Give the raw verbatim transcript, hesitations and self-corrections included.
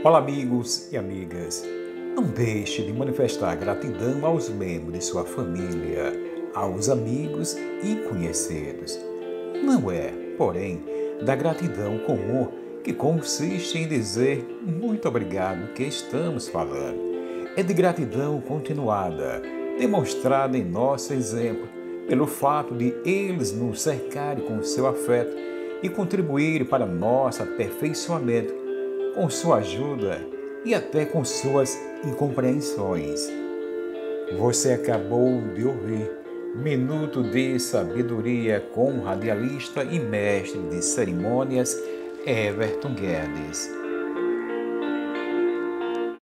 Olá, amigos e amigas. Não deixe de manifestar gratidão aos membros de sua família, aos amigos e conhecidos. Não é, porém, da gratidão comum que consiste em dizer muito obrigado que estamos falando. É de gratidão continuada, demonstrada em nosso exemplo, pelo fato de eles nos cercarem com seu afeto e contribuírem para nosso aperfeiçoamento com sua ajuda e até com suas incompreensões. Você acabou de ouvir Minuto de Sabedoria com o radialista e mestre de cerimônias Everton Guedes.